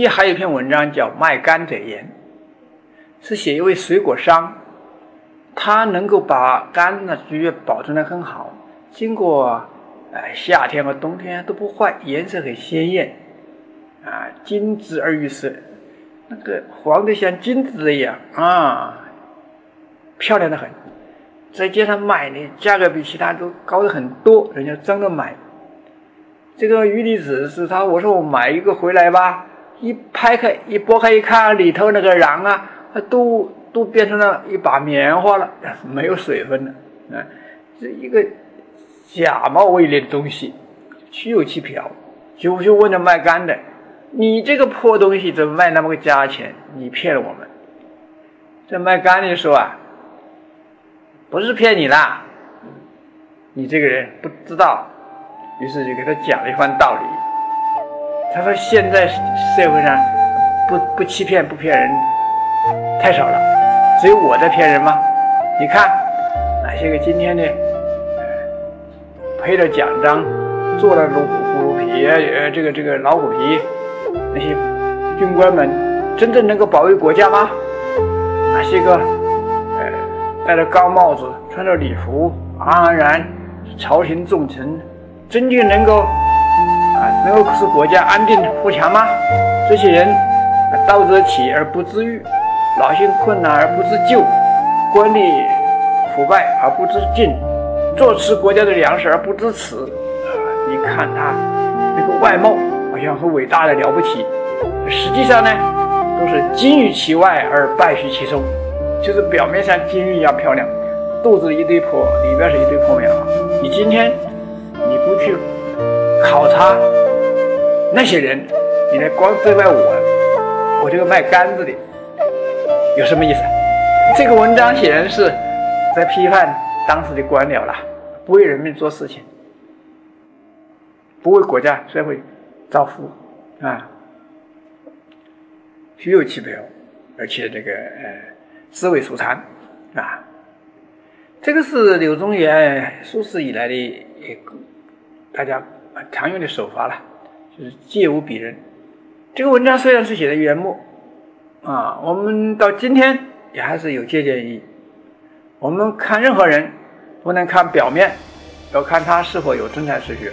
期还有一篇文章叫《卖甘蔗盐》，是写一位水果商，他能够把柑呢橘保存得很好，经过夏天和冬天都不坏，颜色很鲜艳啊，金枝而玉色，那个黄的像金子一样啊，漂亮的很。在街上卖的价格比其他都高的很多，人家争着买。这个鱼离子是他，我说我买一个回来吧，一拍开一剥开一看，里头那个瓤啊，都变成了一把棉花了，没有水分了啊！这一个假冒伪劣的东西，虚有其表。就问着卖柑的，你这个破东西怎么卖那么个价钱？你骗了我们。这卖柑的说啊，不是骗你啦，你这个人不知道。于是就给他讲了一番道理。他说现在社会上不欺骗不骗人太少了，只有我在骗人吗？你看那些个今天的配了奖章做了虎皮这个老虎皮，那些军官们真正能够保卫国家吗？那些个戴着高帽子穿着礼服安安然朝廷重臣，真正能够使国家安定富强吗？这些人道则起而不自愈，老性困难而不自救，官吏腐败而不自尽，坐吃国家的粮食而不知耻。你看他那个外貌好像很伟大的了不起，实际上呢都是金于其外而败于其中，就是表面上金玉一样漂亮，肚子一堆破，里边是一堆破棉花。你今天你不去考察那些人，你来光责怪我这个卖柑子的，有什么意思？这个文章显然是在批判当时的官僚了，不为人民做事情，不为国家社会造福啊，虚有其表，而且这个思维俗残啊。这个是柳宗元数世以来的大家常用的手法了，就是借物比人。这个文章虽然是写的元末啊，我们到今天也还是有借鉴意义。我们看任何人不能看表面，要看他是否有真才实学。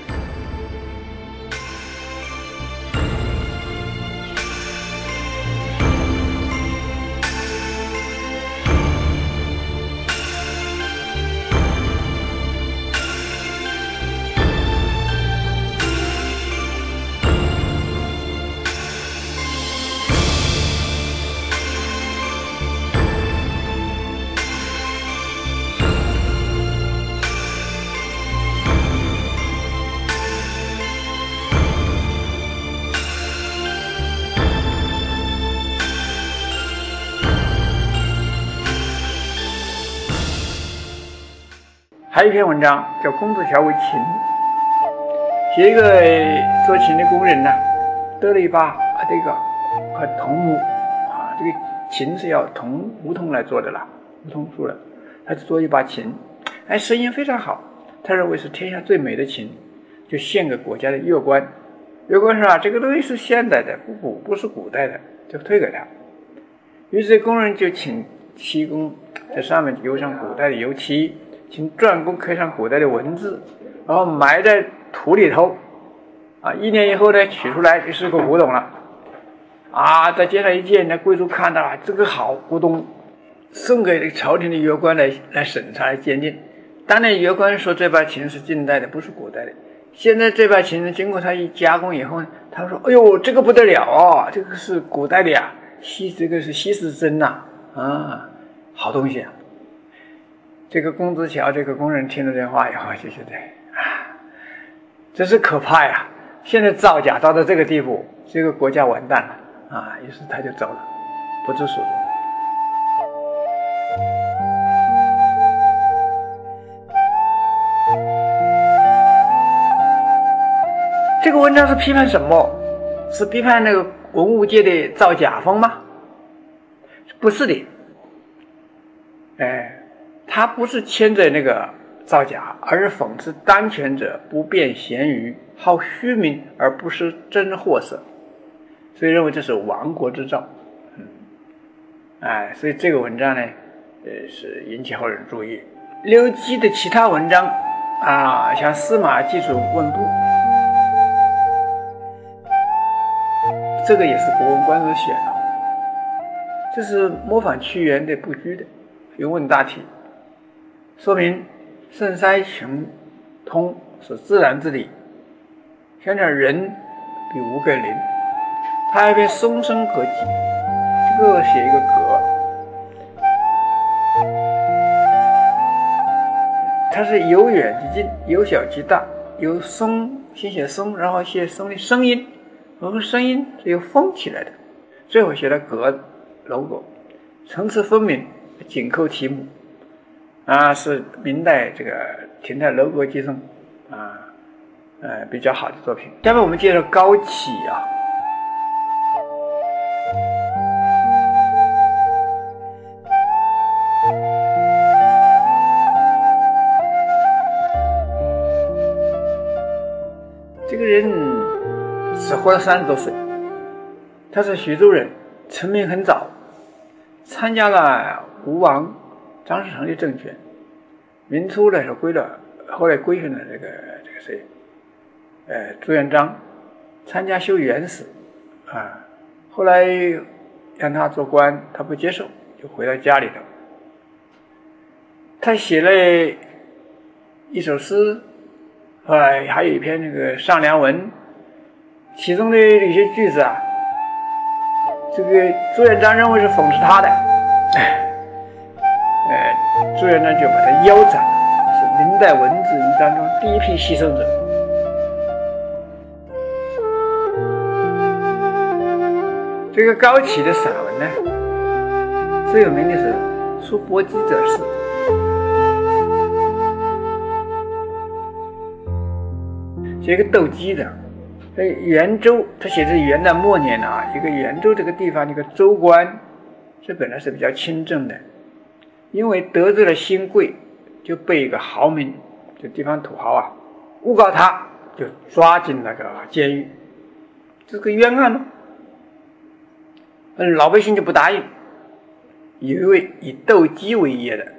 还有一篇文章叫《公子乔为琴》，写一个做琴的工人呢，得了一把这个桐木啊，这个琴是要梧桐来做的啦，梧桐树的，他就做一把琴，声音非常好，他认为是天下最美的琴，就献给国家的乐官。乐官说这个东西是现代的，不是古代的，就退给他。于是工人就请漆工在上面油上古代的油漆，请篆工刻上古代的文字，然后埋在土里头1年以后呢，取出来就是个古董了在街上一见，那贵族看到这个好古董，送给朝廷的乐官来审查来鉴定。当年乐官说这把琴是近代的，不是古代的。现在这把琴经过他一加工以后呢，他说哎呦这个不得了这个是古代的呀，这个是稀世珍好东西啊。这个公子乔这个工人听了这话以后就觉得真是可怕呀，现在造假造到这个地步，这个国家完蛋了于是他就走了，不知所终。这个文章是批判什么？是批判那个文物界的造假风吗？不是的，他不是牵着那个造假，而是讽刺当权者不辨贤愚，好虚名而不识真货色。 所以认为这是亡国之兆。所以这个文章呢，是引起后人注意。刘基的其他文章像《司马季准问部》，这个也是《博闻观止》写的，这是模仿屈原的不拘的，有问大体，说明圣塞群通是自然之理，想想人比无个灵。他还有一篇《松声阁记》，各写一个阁，它是由远及近，由小及大，由松先写松，然后写松的声音，然后声音是由风起来的，最后写了阁楼阁，层次分明，紧扣题目，是明代这个亭台楼阁集中比较好的作品。下面我们介绍高启这个人只活了30多岁，他是徐州人，成名很早，参加了吴王张士诚的政权。明初的时候后来归顺了这个谁，朱元璋，参加修元史后来让他做官，他不接受，就回到家里头。他写了一首诗，后来还有一篇那个上梁文，其中的有些句子这个朱元璋认为是讽刺他的，朱元璋就把他腰斩，是明代文字狱当中第一批牺牲者。这个高启的散文呢，最有名的是《书伯姬者事》。写一个斗鸡的，元州，他写的是元代末年一个元州这个地方，一个州官，这本来是比较清正的，因为得罪了新贵，就被一个豪民，这地方土豪诬告他，就抓进那个监狱，这个冤案吗？老百姓就不答应，有一位以斗鸡为业的，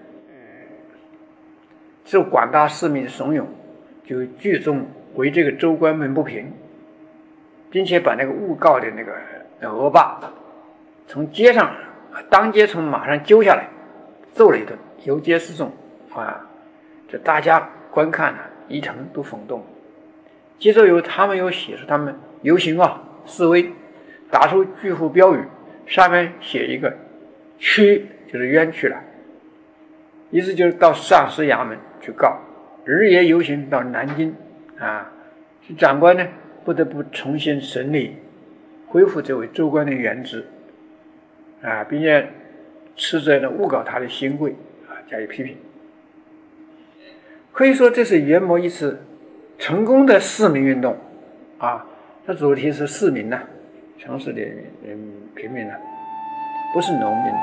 受广大市民的怂恿，就聚众为这个州官鸣不平，并且把那个诬告的那个恶霸从街上当街从马上揪下来，揍了一顿，游街示众这大家观看一城都轰动。接着他们又写出他们游行示威，打出巨幅标语，上面写一个屈，就是冤屈了，意思就是到上司衙门去告，日夜游行到南京这长官呢不得不重新审理，恢复这位州官的原职并且斥责呢诬告他的新贵加以批评。可以说这是元谋一次成功的市民运动它主题是市民城市的平民不是农民。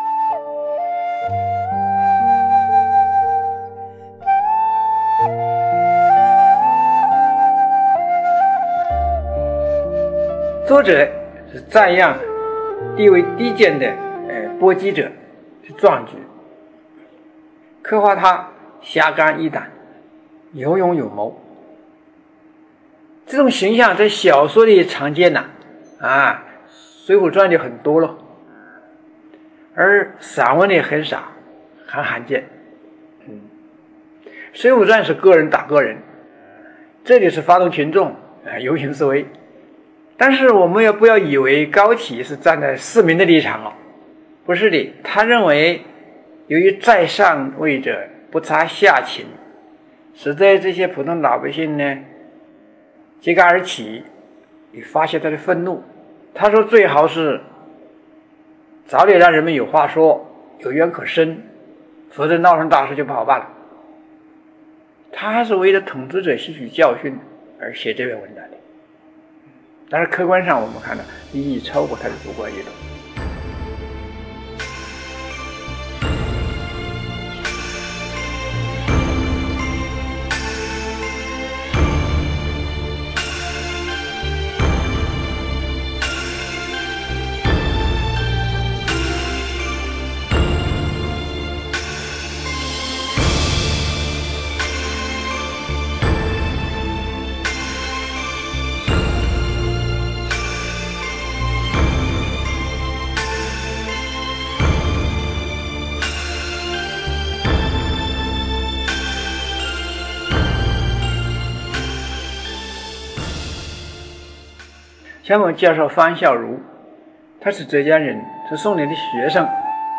作者是赞扬地位低贱的剥鸡者是壮举，刻画他侠肝义胆，有勇有谋。这种形象在小说里常见水浒传就很多了，而散文里很少，很罕见。水浒传是个人打个人，这里是发动群众游行示威。但是我们不要以为高启是站在市民的立场不是的，他认为由于在上位者不察下情，使得这些普通老百姓呢揭竿而起，以发泄他的愤怒。他说最好是早点让人们有话说，有冤可伸，否则闹成大事就不好办了。他还是为了统治者吸取教训而写这篇文章的，但是客观上我们看到意义超过他的主观阅读。 向我介绍方孝孺，他是浙江人，是宋濂的学生。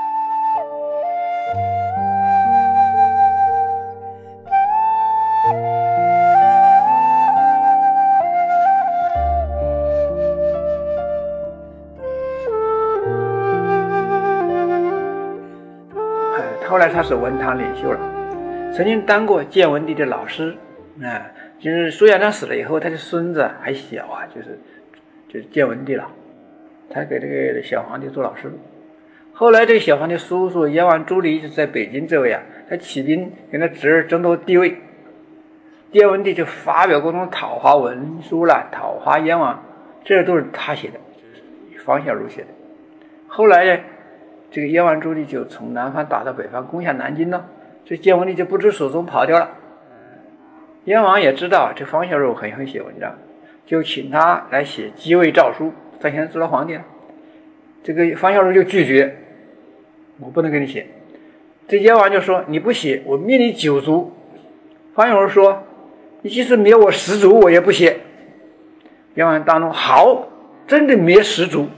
后来他是文坛领袖了，曾经当过建文帝的老师，就是苏元璋死了以后，他的孙子还小啊，就是建文帝了，他给这个小皇帝做老师。后来这个小皇帝叔叔燕王朱棣就在北京这位啊，他起兵跟他侄儿争夺帝位，建文帝就发表各种讨伐文书了，讨伐燕王，这都是他写的，方孝孺写的。后来呢，这个燕王朱棣就从南方打到北方，攻下南京了，这建文帝就不知所踪跑掉了。燕王也知道这方孝孺很会写文章，就请他来写继位诏书，他现在做了皇帝了。这个方孝孺就拒绝，我不能给你写。这燕王就说，你不写，我灭你9族。方孝孺说，你即使灭我10族，我也不写。燕王大怒，好，真的灭10族。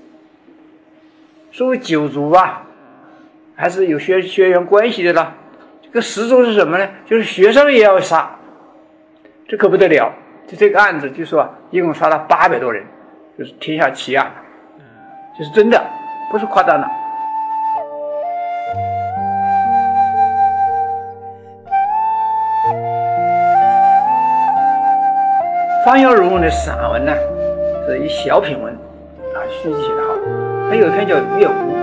所谓9族啊，还是有血缘关系的啦。这个10族是什么呢？就是学生也要杀，这可不得了。就这个案子，据说一共杀了800多人，就是天下奇案，这是真的，不是夸张的。方孝孺的散文呢，是以小品文书记写得好。他有一篇叫《乐无》，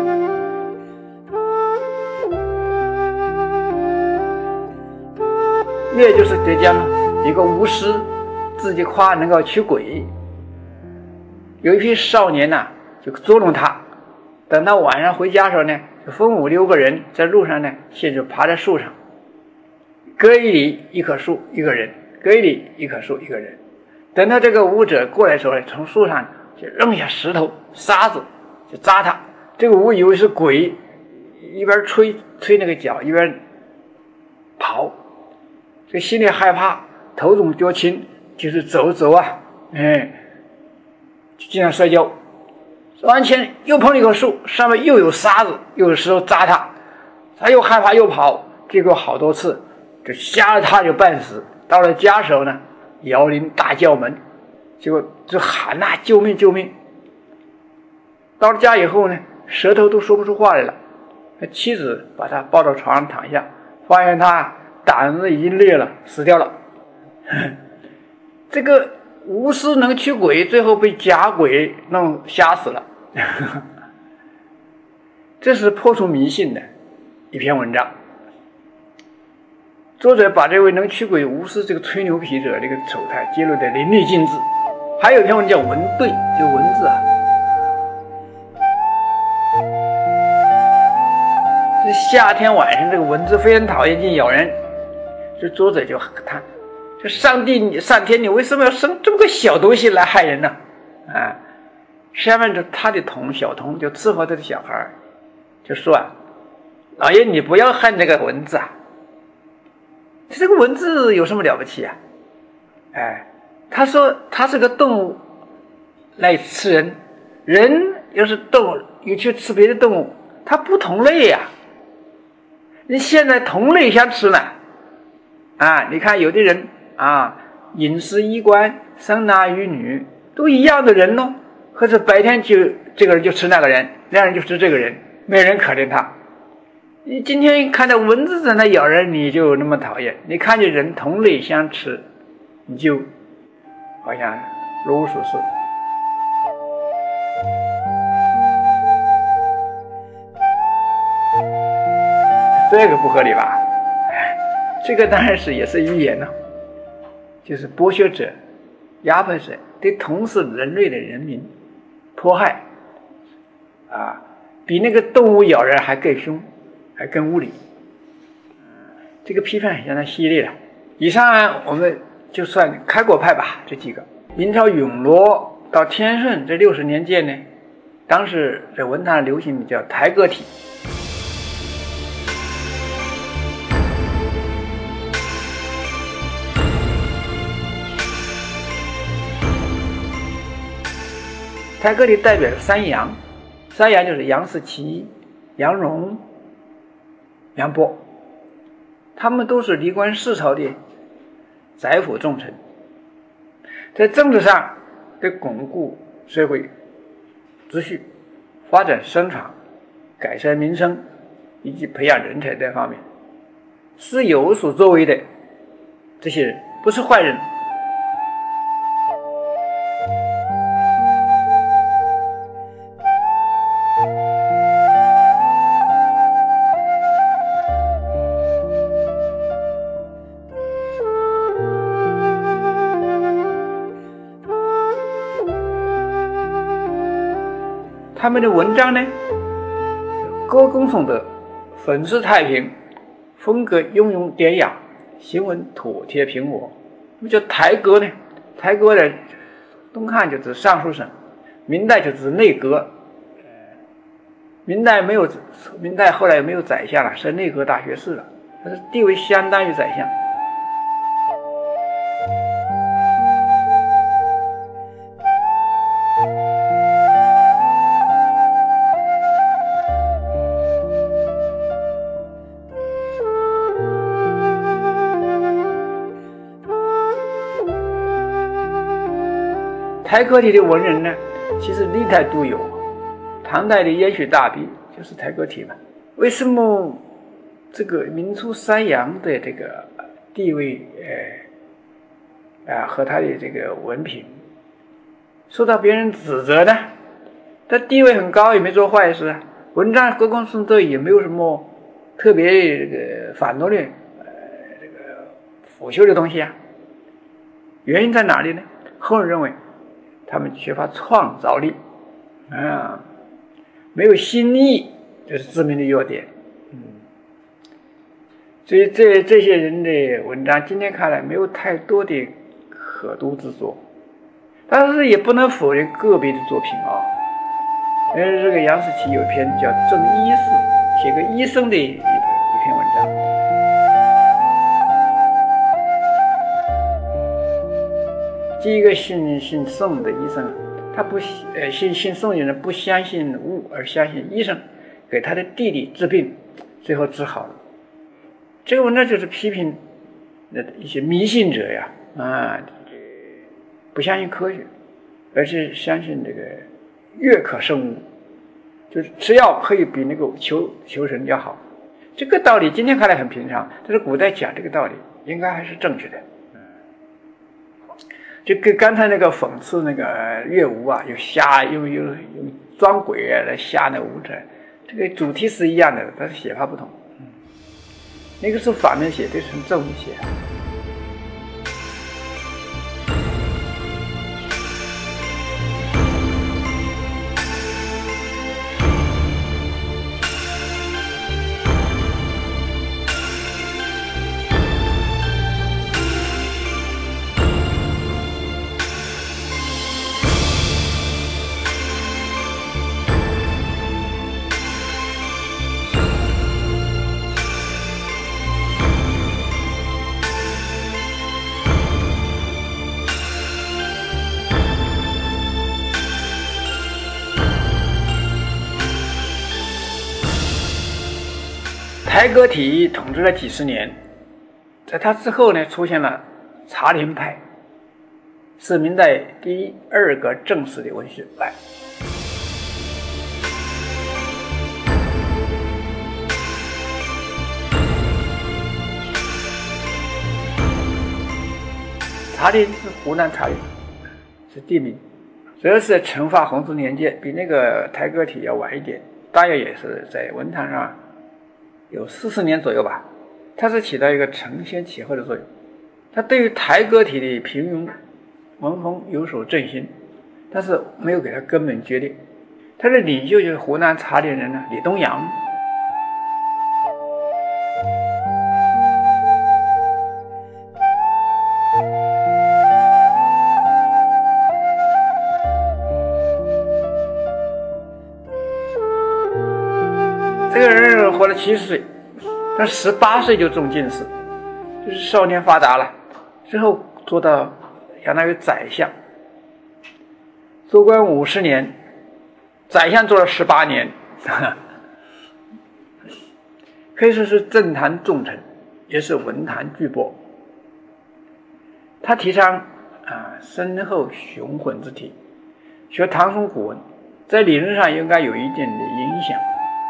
乐就是浙江一个巫师，自己夸能够驱鬼。有一批少年呢，就捉弄他。等他晚上回家的时候呢，就分5、6个人在路上呢，先就爬在树上，隔一里一棵树一个人，隔一里一棵树一个人。等他这个巫者过来的时候，从树上就扔下石头沙子，就扎他。这个巫以为是鬼，一边吹那个脚，一边跑。这心里害怕，头重脚轻，就是走啊，就经常摔跤。往前又碰了一棵树，上面又有沙子，又有石头扎他，他又害怕又跑，结果好多次就吓得他就半死。到了家时候呢，摇铃大叫门，结果就喊呐，救命救命。到了家以后呢，舌头都说不出话来了。他妻子把他抱到床上躺下，发现他胆子已经裂了，死掉了。这个巫师能驱鬼，最后被假鬼弄吓死了。这是破除迷信的一篇文章。作者把这位能驱鬼巫师这个吹牛皮者这个丑态揭露得淋漓尽致。还有一篇文章叫《文对》，这个文字啊，这夏天晚上这个蚊子非常讨厌，净咬人。这作者就叹，这上天，你为什么要生这么个小东西来害人呢？下面就他的小童就伺候他的小孩，就说啊，老爷你不要害那个蚊子啊，这个蚊子有什么了不起啊？他说他是个动物来吃人，人又是动物又去吃别的动物，它不同类呀。你现在同类相吃呢，你看有的人饮食衣冠生男育女都一样的人咯，或者白天就这个人就吃那个人，那人就吃这个人，没人可怜他。你今天看到蚊子在那咬人，你就那么讨厌；你看见人同类相吃，你就好像若无所事。这个不合理吧？这个当然是也是寓言了，就是剥削者、压迫者对同是人类的人民迫害比那个动物咬人还更凶，还更无理。这个批判相当犀利了。以上我们就算开国派吧，这几个。明朝永乐到天顺这60年间呢，当时在文坛流行叫台歌体。 台歌体代表三杨，三杨就是杨士奇、杨荣、杨波，他们都是历官四朝的宰辅重臣，在政治上对巩固社会秩序、发展生产、改善民生以及培养人才这方面是有所作为的。这些人不是坏人。他们的文章呢，歌功颂德，讽刺太平，风格雍容典雅，行文妥帖平和。那么叫台歌呢？台歌呢，东汉就指尚书省，明代就指内阁。明代后来没有宰相了，是内阁大学士了，它是地位相当于宰相。台歌体的文人呢，其实历代都有。唐代的燕雪大笔就是台歌体嘛。为什么这个明初三杨的这个地位，和他的这个文凭受到别人指责呢？他地位很高，也没做坏事，文章歌功颂德，也没有什么特别这个反动的这个腐朽的东西啊。原因在哪里呢？后人认为他们缺乏创造力，没有新意，这是致命的弱点。所以这些人的文章，今天看来没有太多的可读之作，但是也不能否认个别的作品啊。这个杨士奇有一篇叫《正医事》，写个医生的一篇文章。第一个姓宋的医生，他不姓宋的人不相信巫，而相信医生，给他的弟弟治病，最后治好了。这个文章就是批评一些迷信者呀，不相信科学，而是相信这个药可胜巫，就是吃药可以比那个求神要好。这个道理今天看来很平常，但是古代讲这个道理应该还是正确的。就跟刚才那个讽刺那个乐巫啊，用装鬼来吓那巫者，这个主题是一样的，但是写法不同。那个是反面写，这是正面写。台歌体统治了几十年，在他之后呢，出现了茶陵派，是明代第二个正式的文学派。茶陵是湖南茶陵，是地名，主要是在成化弘治年间，比那个台歌体要晚一点，大约也是在文坛上有40年左右吧。它是起到一个承先启后的作用，它对于台歌体的平庸文风有所振兴，但是没有给它根本决裂。它的领袖就是湖南茶陵人李东阳。这个人活了70岁，他18岁就中进士，就是少年发达了，之后做到相当于宰相。 做官50年，宰相做了18年，可以说是政坛重臣，也是文坛巨擘。他提倡深厚雄浑之体，学唐宋古文，在理论上应该有一定的影响。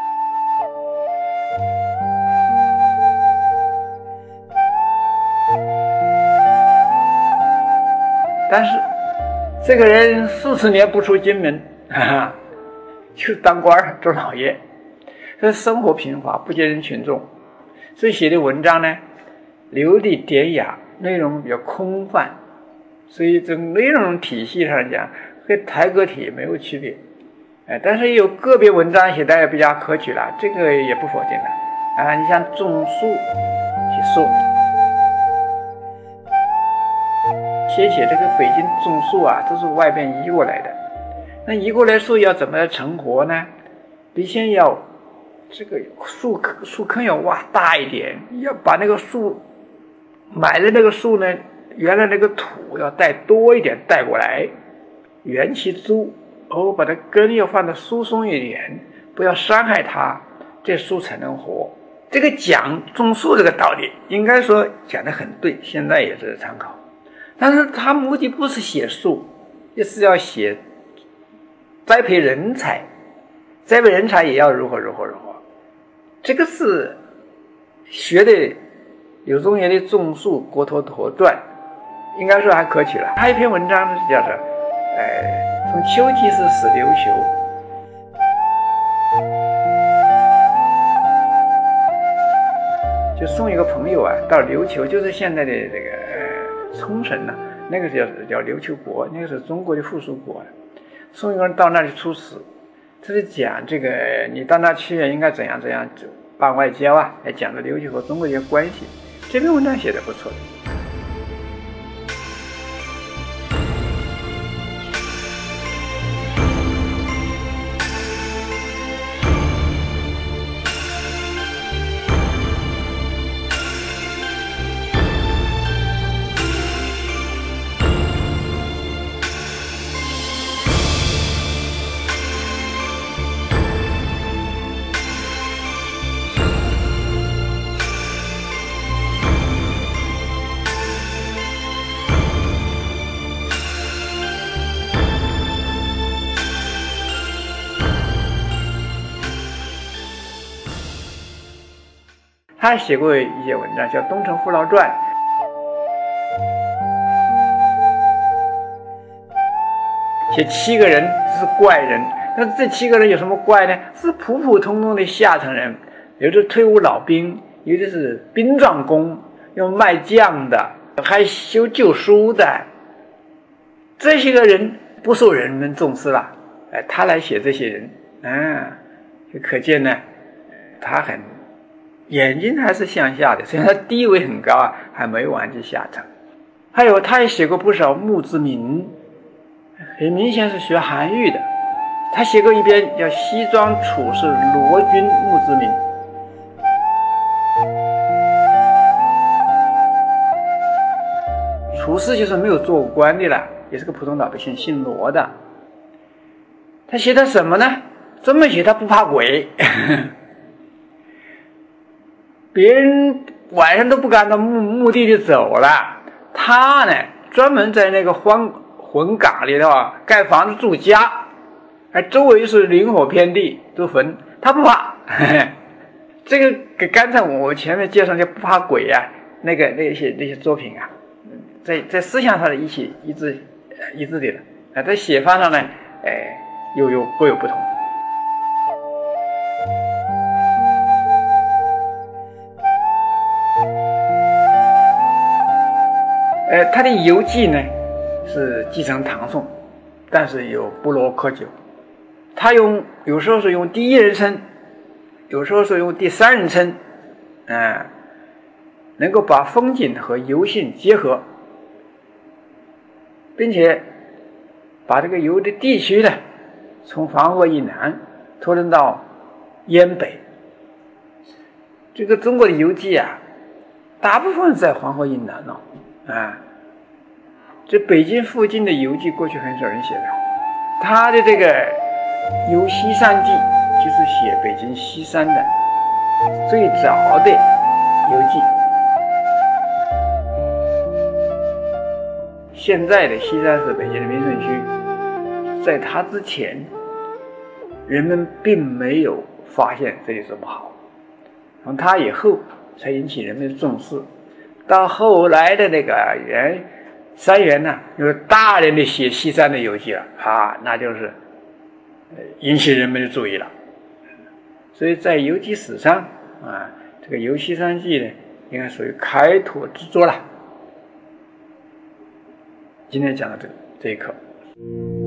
但是这个人40年不出京门，就当官做老爷，这生活贫乏，不接近群众，所以写的文章呢流利典雅，内容比较空泛，所以从内容体系上讲跟台阁体没有区别。但是有个别文章写的也比较可取了，这个也不否定的。你像种树写树，写这个北京种树都是外边移过来的。那移过来树要怎么成活呢？你先要这个树坑要挖大一点，要把那个树买的那个树呢，原来那个土要带多一点带过来，圆其株，把它根要放得疏松一点，不要伤害它，这树才能活。这个讲种树这个道理，应该说讲得很对，现在也是参考。但是他目的不是写树，也是要写栽培人才，栽培人才也要如何。这个是学的柳宗元的《种树国头陀传》，应该说还可取了。他一篇文章是叫做从秋季时始琉球，就送一个朋友到琉球，就是现在的这个冲绳那个叫琉球国，那个是中国的附属国，送一个人到那里出使，他就讲这个你到那去应该怎样办外交来讲的琉球和中国一些关系。这篇文章写得不错的。他写过一些文章，叫《东城父老传》，写7个人是怪人，但是这7个人有什么怪呢？是普普通通的下层人，有的退伍老兵，有的是兵状工，有卖酱的，还修旧书的，这些个人不受人们重视了。他来写这些人，就可见呢，他眼睛还是向下的，虽然他地位很高还没完及下层。还有他也写过不少墓志铭，很明显是学韩愈的。他写过一篇叫《西庄处士罗君墓志铭》，处士就是没有做过官的了，也是个普通老百姓，姓罗的。他写的什么呢？这么写他不怕鬼别人晚上都不敢到墓地里走了，他呢专门在那个魂岗里头盖房子住家，而周围是灵火遍地都坟，他不怕这个给刚才我前面介绍的不怕鬼那些作品在思想上的一致的了，在写法上呢各有不同。他的游记呢是继承唐宋，但是有不落窠臼。他有时候是用第一人称，有时候是用第三人称，能够把风景和游性结合，并且把这个游的地区呢从黄河以南拖延到燕北。这个中国的游记大部分在黄河以南这北京附近的游记过去很少人写的， 他的这个《游西山记》就是写北京西山的最早的游记。现在的西山是北京的民生区，在他之前，人们并没有发现这里这么好，从他以后才引起人们的重视。到后来的那个三元呢，有大量的写西山的游记了啊，那就是引起人们的注意了。所以在游记史上啊，这个《游西山记》呢，应该属于开拓之作了。今天讲到这一课。